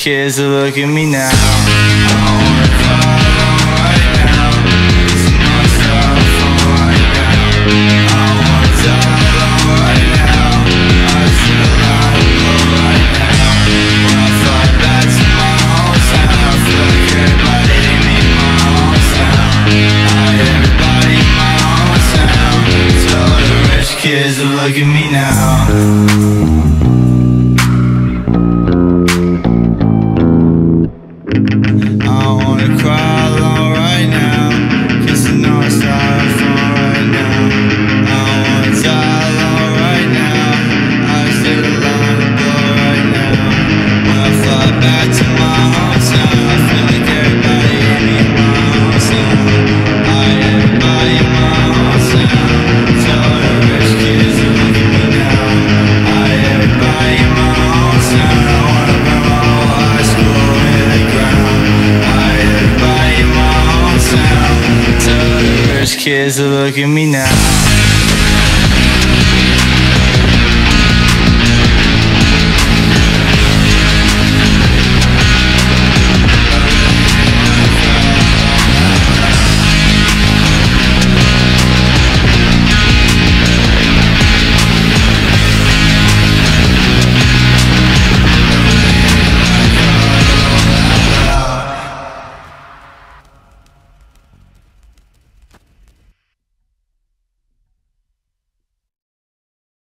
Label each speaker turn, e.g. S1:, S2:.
S1: kids that look at me now. I wanna call right now. It's my cell phone right now. I wanna die right now. I feel like right now. When I fly back to my hometown, I feel like everybody hate me in my hometown. Everybody in my hometown. Tell the rich kids to look at me now. Kids that look at me now.